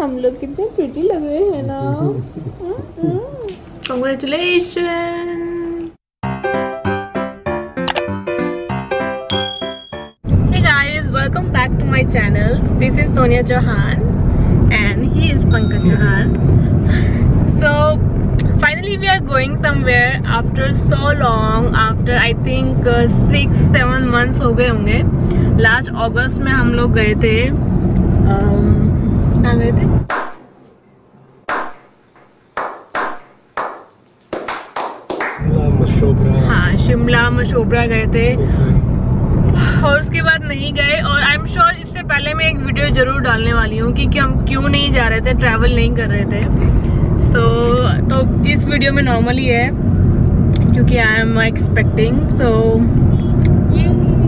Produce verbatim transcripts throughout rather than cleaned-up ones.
हम लोग कितने प्रिटी लग रहे हैं ना। Congratulations! Hey guys, welcome back to my channel. This is Sonia Chauhan and he is Pankaj Chauhan. So finally we are going somewhere after so long. After I think uh, six seven months हो गए होंगे. Last August में हम लोग गए थे. um, कहाँ गए थे? हाँ, शिमला मशोबरा गए थे और उसके बाद नहीं गए। और आई एम श्योर इससे पहले मैं एक वीडियो जरूर डालने वाली हूँ कि, कि हम क्यों नहीं जा रहे थे, ट्रैवल नहीं कर रहे थे। सो so, तो इस वीडियो में नॉर्मली है क्योंकि आई एम एक्सपेक्टिंग। सो ये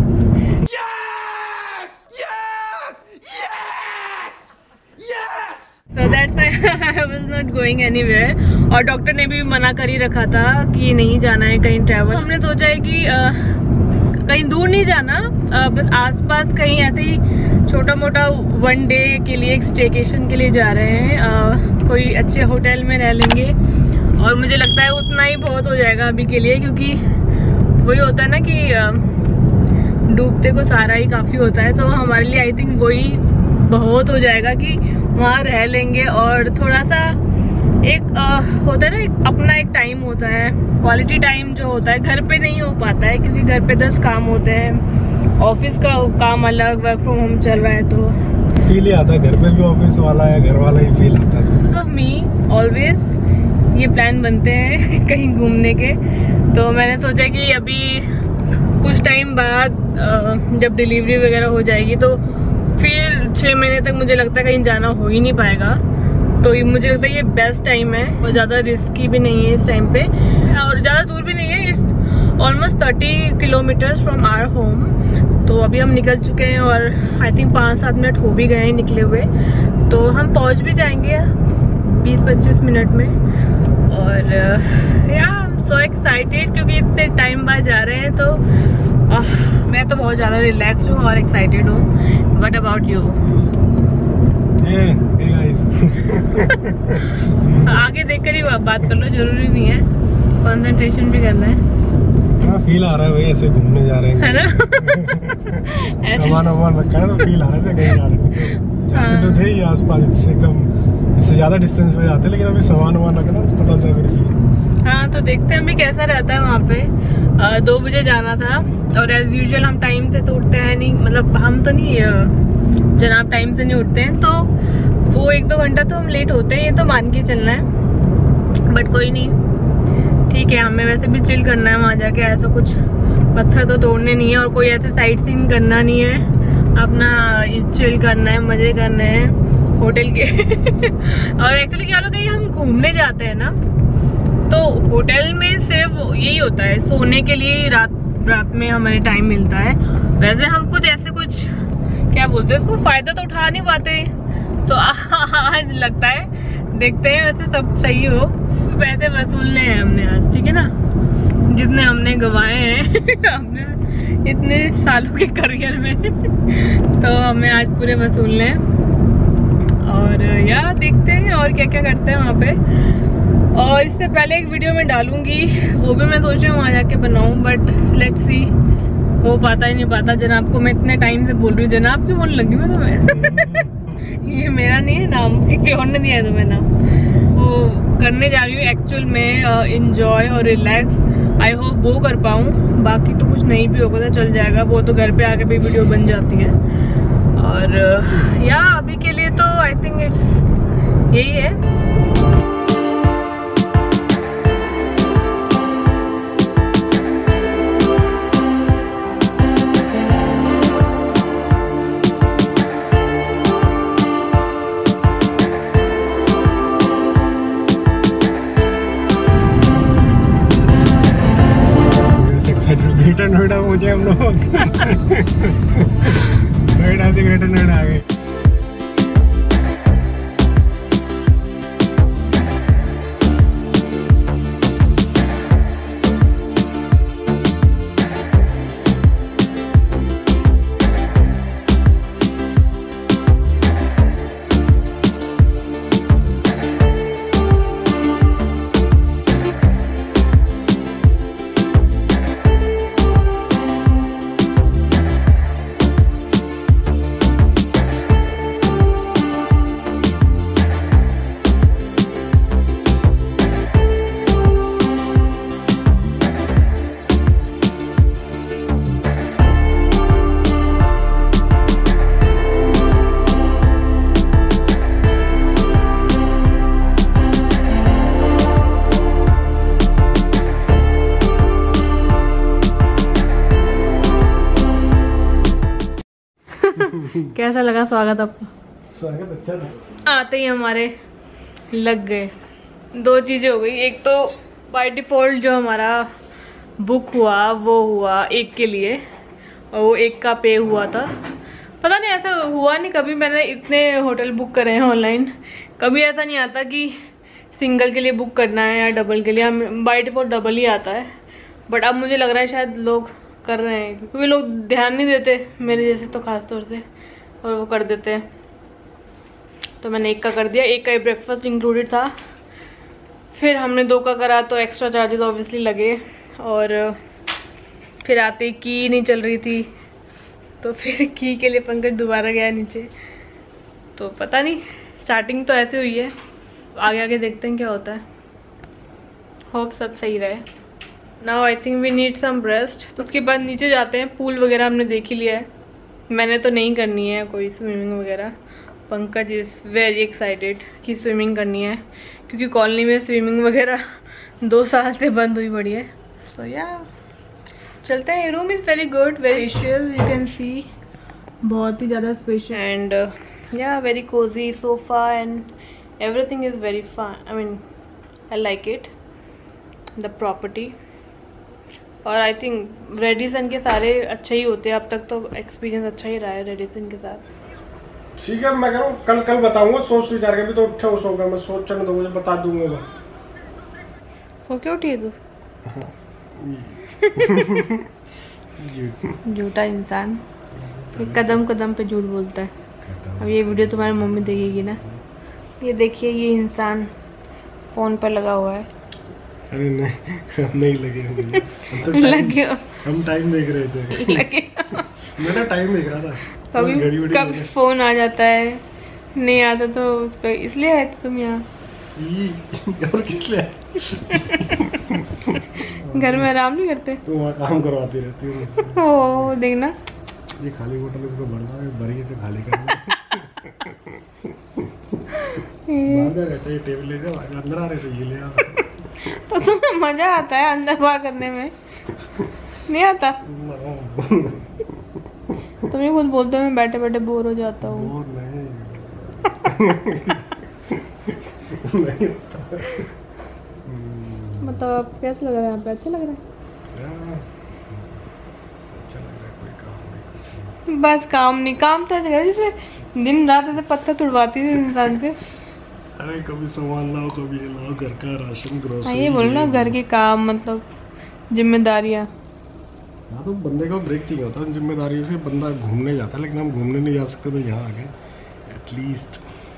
So that's why I was not going anywhere. और डॉक्टर ने भी मना कर ही रखा था कि नहीं जाना है कहीं ट्रैवल। हमने सोचा है कि आ, कहीं दूर नहीं जाना, आ, बस आसपास कहीं ऐसे ही छोटा मोटा वन डे के लिए, एक स्टेकेशन के लिए जा रहे हैं। आ, कोई अच्छे होटल में रह लेंगे और मुझे लगता है उतना ही बहुत हो जाएगा अभी के लिए, क्योंकि वही होता है ना कि आ, डूबते को सारा ही काफ़ी होता है। तो हमारे लिए आई थिंक वही बहुत हो जाएगा कि वहाँ रह लेंगे और थोड़ा सा एक आ, होता है ना, एक अपना एक टाइम होता है, क्वालिटी टाइम जो होता है घर पे नहीं हो पाता है क्योंकि घर पे दस काम होते हैं, ऑफिस का काम अलग, वर्क फ्रॉम होम चल रहा है तो फील ही आता है। घर पे भी ऑफिस वाला है, घर वाला ही फील आता है। मी ऑलवेज ये प्लान बनते हैं कहीं घूमने के। तो मैंने सोचा कि अभी कुछ टाइम बाद जब डिलीवरी वगैरह हो जाएगी तो फिर छः महीने तक मुझे लगता है कहीं जाना हो ही नहीं पाएगा। तो ये मुझे लगता है ये बेस्ट टाइम है और ज़्यादा रिस्की भी नहीं है इस टाइम पे और ज़्यादा दूर भी नहीं है। It's almost thirty kilometres from our home. तो अभी हम निकल चुके हैं और आई थिंक पाँच सात मिनट हो भी गए हैं निकले हुए। तो हम पहुंच भी जाएंगे बीस पच्चीस मिनट में। और या सो एक्साइटेड क्योंकि इतने टाइम बाद जा रहे हैं। तो Uh, मैं तो बहुत ज़्यादा रिलैक्स हूँ और एक्साइटेड हूँ। What about you? Hey, hey guys. आगे देखकर ही बात कर लो, जरूरी नहीं है, कंसंट्रेशन भी करना है। हाँ, फील आ रहा है वही ऐसे घूमने जा रहे हैं, है ना? सामान वामान रखा है तो फील आ रहा था कहीं जा रहे हैं। जाते तो थे ही आसपास, इससे कम इससे ज़्यादा डिस्टेंस पे जाते, लेकिन अभी सामान वामान रखना तो थोड़ा सा फिर फील। हाँ, तो देखते हैं अभी कैसा रहता है वहाँ पे। आ, दो बजे जाना था और एज यूजुअल हम टाइम से तो उठते हैं नहीं, मतलब हम तो नहीं, जनाब टाइम से नहीं उठते हैं, तो वो एक दो घंटा तो हम लेट होते हैं, ये तो मान के चलना है। बट कोई नहीं, ठीक है, हमें वैसे भी चिल करना है वहाँ जाके, ऐसा कुछ पत्थर तो तोड़ने नहीं है और कोई ऐसे साइट सीन करना नहीं है, अपना चिल करना है, मजे करने हैं होटल के। और एक्चुअली क्या होता है, हम घूमने जाते हैं ना तो होटल में सिर्फ यही होता है सोने के लिए, रात रात में हमें टाइम मिलता है। वैसे हम कुछ ऐसे कुछ क्या बोलते हैं उसको, फायदा तो उठा नहीं पाते। तो आज लगता है देखते हैं, वैसे सब सही हो। पैसे वसूलने हैं हमने आज, ठीक है ना, जितने हमने गंवाए हैं हमने इतने सालों के करियर में तो हमें आज पूरे वसूलने हैं। और यार देखते हैं और क्या क्या करते हैं वहाँ पे। और इससे पहले एक वीडियो में डालूंगी, वो भी मैं सोच रही हूँ वहाँ जाके बनाऊँ, बट लेट्स सी, हो पाता ही नहीं पाता। जनाब को मैं इतने टाइम से बोल रही हूँ, जनाब क्यों बोलने लगी मैं तुम्हें? ये मेरा नहीं है नाम, किसी और ने दिया है तुम्हें नाम। वो करने जा रही हूँ एक्चुअल में इंजॉय और रिलैक्स। आई होप वो कर पाऊँ, बाकी तो कुछ नहीं भी होगा तो चल जाएगा, वो तो घर पे आके भी वीडियो बन जाती है। और या अभी के लिए तो आई थिंक इट्स यही है। ग्रेटर नोएडा पहुंचे हम लोग। नोएडा से ग्रेटर नोएडा आ गए। कैसा लगा स्वागत आपको? स्वागत अच्छा था। आते ही हमारे लग गए। दो चीज़ें हो गई, एक तो बाय डिफ़ॉल्ट जो हमारा बुक हुआ वो हुआ एक के लिए, और वो एक का पे हुआ था। पता नहीं ऐसा हुआ नहीं कभी, मैंने इतने होटल बुक करे हैं ऑनलाइन, कभी ऐसा नहीं आता कि सिंगल के लिए बुक करना है या डबल के लिए। हम बाय डिफ़ॉल्ट डबल ही आता है, बट अब मुझे लग रहा है शायद लोग कर रहे हैं क्योंकि लोग ध्यान नहीं देते मेरे जैसे तो खास तौर से, और वो कर देते हैं। तो मैंने एक का कर दिया, एक का ब्रेकफास्ट इंक्लूडेड था। फिर हमने दो का करा तो एक्स्ट्रा चार्जेस ऑब्वियसली लगे, और फिर आते ही की नहीं चल रही थी, तो फिर की के लिए पंकज दोबारा गया नीचे। तो पता नहीं, स्टार्टिंग तो ऐसे हुई है, आगे आगे देखते हैं क्या होता है। होप सब सही रहे। Now I think we need some rest. तो उसके बाद नीचे जाते हैं। पूल वगैरह हमने देख ही लिया है, मैंने तो नहीं करनी है कोई स्विमिंग वगैरह। पंकज इज़ वेरी एक्साइटेड कि स्विमिंग करनी है, क्योंकि कॉलोनी में स्विमिंग वगैरह दो साल से बंद हुई पड़ी है। सो या चलते हैं। Room is very good, very spacious, you can see, बहुत ही ज़्यादा स्पेशियस एंड या very cosy sofa and everything is very fun. I mean I like it, the property. और आई थिंक रेडिसन के सारे अच्छे ही होते हैं, अब तक तो एक्सपीरियंस अच्छा ही रहा है रेडिसन के साथ। ठीक है, मैं कह रहा हूँ कल कल बताऊंगा, सोच विचार के भी तो उठा उस होगा, मैं सोचने दो, मुझे बता दूंगा मैं। सो क्यों उठी है तू? झूठा इंसान, कदम कदम पे झूठ बोलता है। अब ये वीडियो तुम्हारी मम्मी देखेगी ना, ये देखिए ये इंसान फोन पर लगा हुआ है। अरे नहीं, नहीं लगे हम तो लगे हम टाइम देख रहे थे। लगे मैं तो टाइम देख रहा था। कभी कभी फोन आ जाता है, नहीं आता तो उस पे, इसलिए आए थे तुम यहाँ? और किस लिए? घर में आराम नहीं करते? तुम वहाँ काम करवाती रहती हो मुझसे। ओ देखना, ये खाली बोतल इसको भरना है, भरी से खाली करना। बाहर रहते हैं, टेबल ले जाओ, अंदर आ रहे थे ये ले आओ। तो तुम्हें मजा आता है अंदर बाहर करने में? नहीं आता? तुम ही खुद बोलते हो मैं बैठे बैठे बोर हो जाता हूँ। बोर नहीं। नहीं मतलब आप कैसा लग रहा है यहाँ पे? अच्छा लग रहा है? अच्छा लग रहा है, कोई काम नहीं, कुछ नहीं। बस काम नहीं, काम तो ऐसे कर जैसे दिन रात ऐसे पत्थर तुड़वाती थी इंसान से। अरे कभी सामान लाओ, कभी ये लाओ, घर का राशन, ग्रोसरी। ये बोलो ना, घर के काम मतलब जिम्मेदारियाँ। हाँ तो बंदे को ब्रेक चाहिए होता है जिम्मेदारियों से, बंदा घूमने जाता है, लेकिन हम घूमने नहीं जा सकते, तो यहाँ आ गए एटलीस्ट।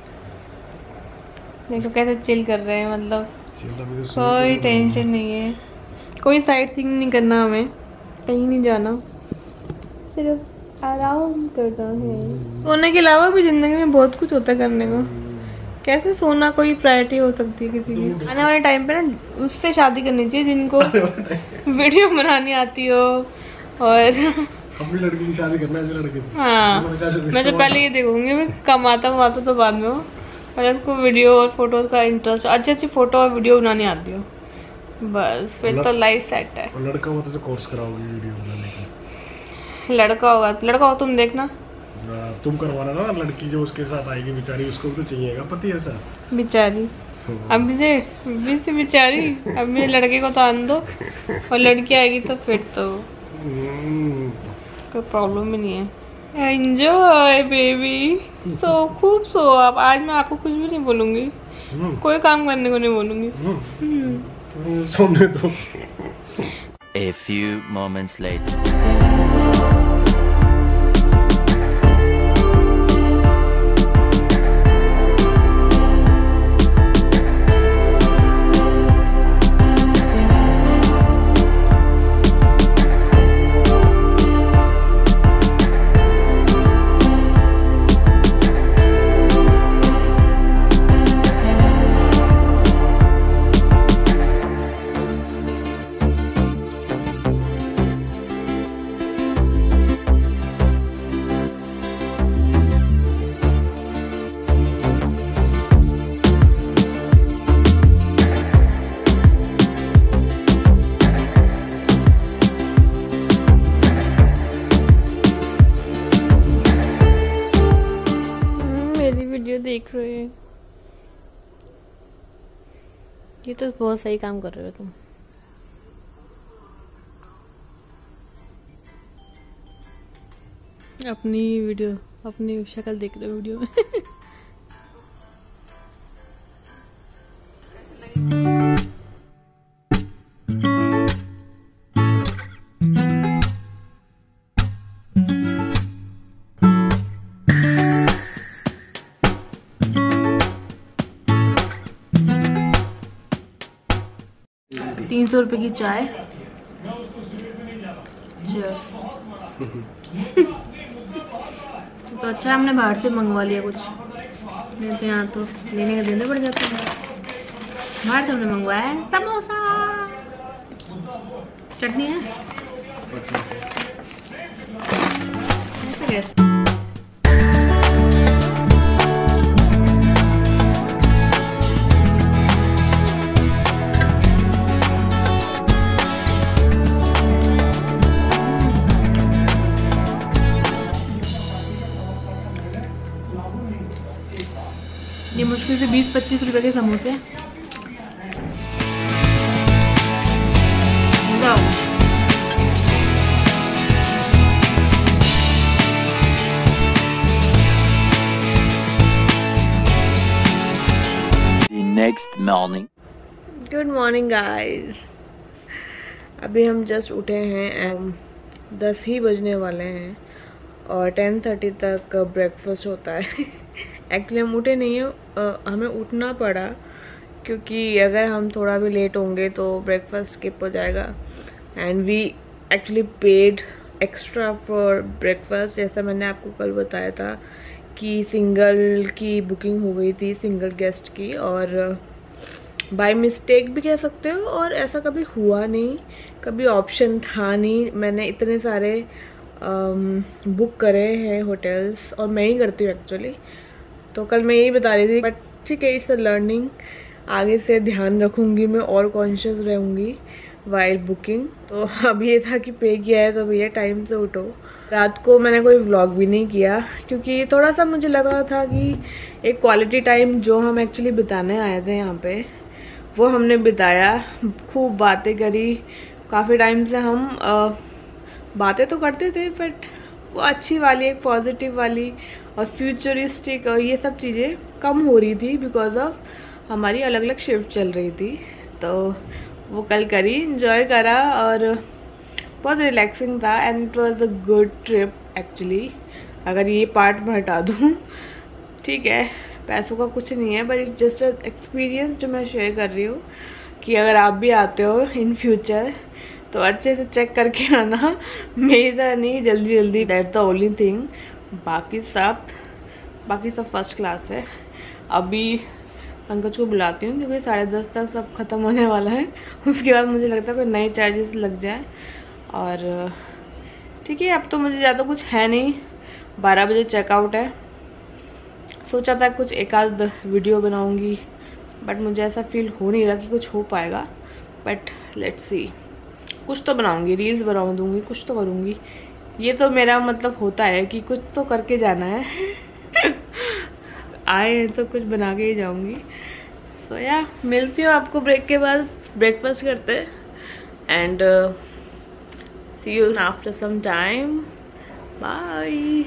देखो कैसे चिल कर रहे हैं, मतलब तो कोई टेंशन नहीं है, कोई साइट सीइंग नहीं करना, हमें कहीं नहीं जाना, सिर्फ आराम करना है। सोने के अलावा भी जिंदगी में बहुत कुछ होता है करने को। कैसे सोना कोई प्रायोरिटी हो सकती है किसी की? आने वाले टाइम पे ना उससे शादी करनी चाहिए जिनको वीडियो बनानी आती हो। और अपनी लड़की की शादी करना है लड़के से। हाँ, मैं तो पहले ये देखूंगी, मैं कमाता वमाता तो बाद में हो, और उसको वीडियो और फोटोज का इंटरेस्ट, अच्छी अच्छी फोटो और वीडियो बनानी आती हो, बस फिर तो लाइफ सेट है। लड़का होता तो कोर्स कराओगे वीडियो बनाने का? लड़का होगा लड़का हो तुम देखना, तुम करवाना ना, लड़की जो उसके साथ आएगी बेचारी, उसको भी तो चाहिएगा पति ऐसा। बेचारी अभी से अभी से बेचारी, अब मेरे लड़के को तो आन दो, और लड़की आएगी तो फिर तो कोई प्रॉब्लम ही नहीं है। एंजॉय बेबी, सो खूब सो आप। आज मैं आपको कुछ भी नहीं बोलूंगी, कोई काम करने को नहीं बोलूंगी। सोने दो। A few moments later. ये तो बहुत सही काम कर रहे हो तुम। अपनी वीडियो, अपनी शक्ल देख रहे हो वीडियो में। तीन सौ रुपए की चाय। तो अच्छा हमने बाहर से मंगवा लिया कुछ, जैसे यहाँ तो लेने का देने पड़ जाता है। बाहर से हमने मंगवाया है समोसा, चटनी है। ये मुश्किल से बीस पच्चीस रुपए के समोसे। The next morning. Good morning guys. अभी हम जस्ट उठे हैं एंड दस ही बजने वाले हैं और टेन थर्टी तक ब्रेकफास्ट होता है। एक्चुअली हम उठे नहीं हैं, हमें उठना पड़ा क्योंकि अगर हम थोड़ा भी लेट होंगे तो ब्रेकफास्ट स्किप हो जाएगा। And we actually paid extra for breakfast, जैसा मैंने आपको कल बताया था कि सिंगल की बुकिंग हो गई थी, सिंगल गेस्ट की, और बाय मिस्टेक भी कह सकते हो, और ऐसा कभी हुआ नहीं, कभी ऑप्शन था नहीं। मैंने इतने सारे बुक करे हैं होटल्स, और मैं ही करती हूँ एक्चुअली। तो कल मैं यही बता रही थी, बट ठीक है, इट्स अ लर्निंग। आगे से ध्यान रखूँगी मैं और कॉन्शियस रहूँगी वाइल बुकिंग। तो अब ये था कि पे किया है तो भैया टाइम से उठो। रात को मैंने कोई व्लॉग भी नहीं किया क्योंकि थोड़ा सा मुझे लगा था कि एक क्वालिटी टाइम जो हम एक्चुअली बिताने आए थे यहाँ पे, वो हमने बिताया। खूब बातें करी, काफ़ी टाइम से हम आ, बातें तो करते थे, बट वो अच्छी वाली, एक पॉजिटिव वाली और फ्यूचरिस्टिक और ये सब चीज़ें कम हो रही थी बिकॉज ऑफ हमारी अलग अलग शिफ्ट चल रही थी। तो वो कल करी, इंजॉय करा और बहुत रिलैक्सिंग था and it was a good trip actually. अगर ये पार्ट मैं हटा दूँ, ठीक है, पैसों का कुछ नहीं है, बट इट जस्ट एक्सपीरियंस जो मैं शेयर कर रही हूँ कि अगर आप भी आते हो इन फ्यूचर तो अच्छे से चेक करके आना। मेरी तरह नहीं जल्दी जल्दी, दैट्स द ओनली थिंग। बाकी सब बाकी सब फर्स्ट क्लास है। अभी पंकज को बुलाती हूँ क्योंकि साढ़े दस तक सब ख़त्म होने वाला है। उसके बाद मुझे लगता है कोई नए चार्जेस लग जाए। और ठीक है, अब तो मुझे ज़्यादा कुछ है नहीं, बारह बजे चेकआउट है। सोचा था कुछ एक आध वीडियो बनाऊंगी, बट मुझे ऐसा फील हो नहीं रहा कि कुछ हो पाएगा। बट लेट्स सी, कुछ तो बनाऊंगी, रील्स बना दूंगी, कुछ तो करूंगी। ये तो मेरा मतलब होता है कि कुछ तो करके जाना है। आए तो कुछ बना के ही जाऊंगी। तो या मिलती हूँ आपको ब्रेक के बाद, ब्रेकफास्ट करते हैं and see you after some time. Bye.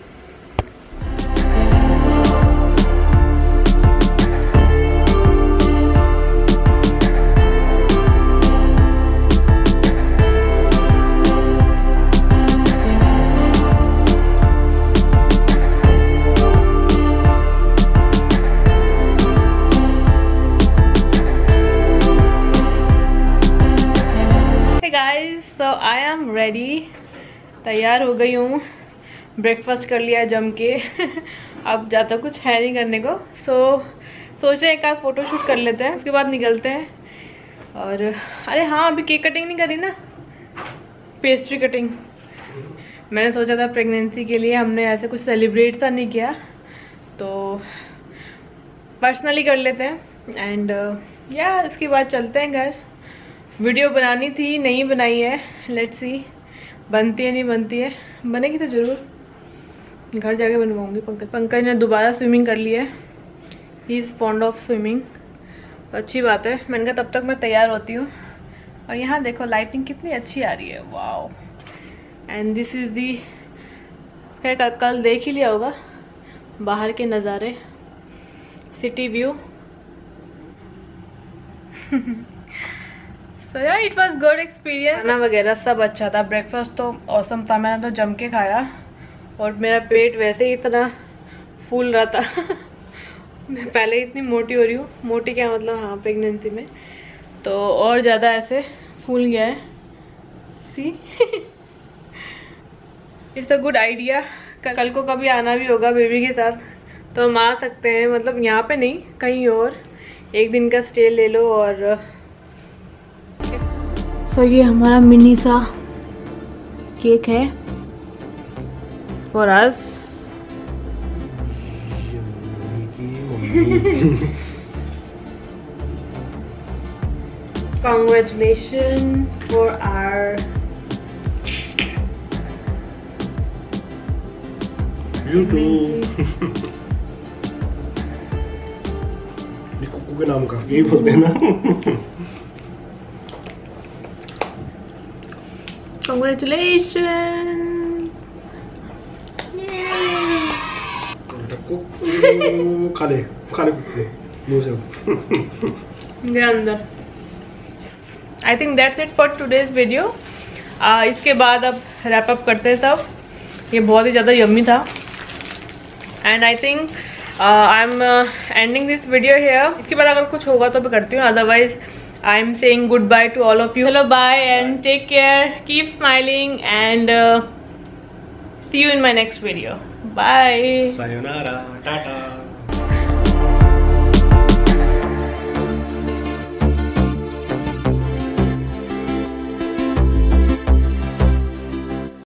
So I am ready, तैयार हो गई हूँ, ब्रेकफास्ट कर लिया जम के। अब ज़्यादा कुछ है नहीं करने को, सो सोच रहे एक आध फोटो शूट कर लेते हैं, उसके बाद निकलते हैं। और अरे हाँ, अभी केक कटिंग नहीं करी ना, पेस्ट्री कटिंग। मैंने सोचा था प्रेगनेंसी के लिए हमने ऐसे कुछ सेलिब्रेट सा नहीं किया, तो पर्सनली कर लेते हैं एंड या इसके बाद चलते हैं घर। वीडियो बनानी थी, नहीं बनाई है, लेट्स सी बनती है नहीं बनती है, बनेगी तो ज़रूर घर जाके बनवाऊंगी। पंकज पंकज ने दोबारा स्विमिंग कर ली है, he is fond of swimming. अच्छी बात है। मैंने कहा तब तक मैं तैयार होती हूँ। और यहाँ देखो लाइटिंग कितनी अच्छी आ रही है, wow. And this is the, क्या कल देख ही लिया होगा बाहर के नज़ारे, सिटी व्यू। सो या इट वाज गुड एक्सपीरियंस। खाना वगैरह सब अच्छा था, ब्रेकफास्ट तो औसम था, मैंने तो जम के खाया। और मेरा पेट वैसे ही इतना फूल रहा था मैं पहले इतनी मोटी हो रही हूँ, मोटी क्या मतलब, हाँ प्रेगनेंसी में, तो और ज़्यादा ऐसे फूल गया है। See it's a good idea. कल को कभी आना भी होगा बेबी के साथ तो हम आ सकते हैं, मतलब यहाँ पे नहीं कहीं और, एक दिन का स्टे ले लो। और सो so, ये हमारा मिनी सा केक है for us. Congratulations for our You too. Kuku के नाम का यही बोलते हैं ना। Congratulations. खा ले खा ले कुकू मुंह से अंदर। I think that's it for today's video. इसके बाद अब रैप अप करते हैं सब। ये बहुत ही ज़्यादा यम्मी था and I think I am ending this video here. इसके बाद अगर कुछ होगा तो मैं करती हूँ, otherwise I am saying goodbye to all of you. Hello bye and take care, keep smiling and see you in my next video. Bye, सायोनारा, टाटा।